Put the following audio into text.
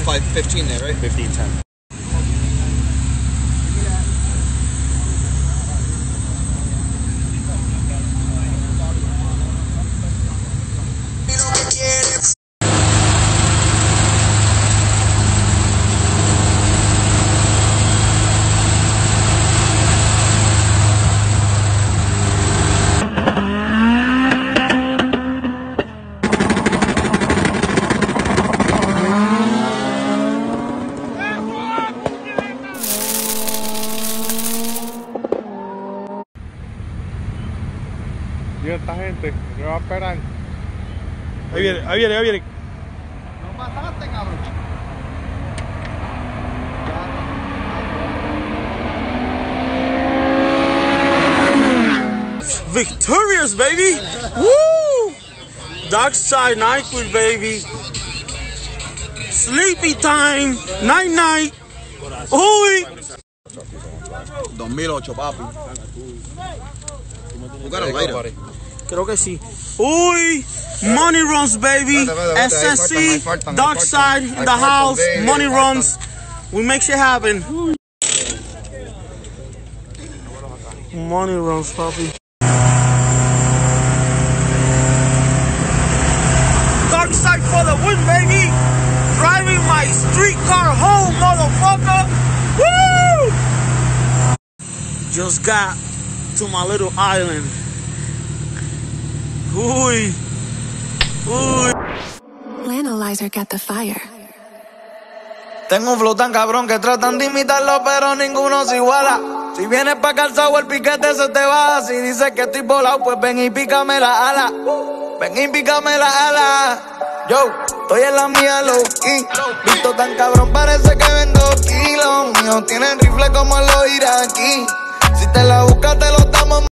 5:15 there, right? 15:10. Y esta gente que va a esperar. Ahí viene, ahí viene, ahí viene. No pasaste, cabrón. Victorious, baby! Woo! Dark side, NyQuil, baby. Sleepy time, night night. Uy. 2008, papi. You got a lighter. Creo que sí. Uy, money runs, baby. SSC, dark side in the house, money runs. We make shit happen. Money runs, papi. Dark side for the win, baby. Driving my street car home, motherfucker. Woo! Just got to my little island. Uy. Uy. Analyzer got the fire. Tengo un flow tan cabrón que tratan de imitarlo, pero ninguno se iguala. Si vienes pa' calzado, el piquete se te baja. Si dices que estoy volado, pues ven y pícame la ala. Ven y pícame la ala. Yo, estoy en la mía low key. Visto tan cabrón, parece que vendo kilos. Míos tienen rifle como los iraquí. Si te la buscas, te lo damos.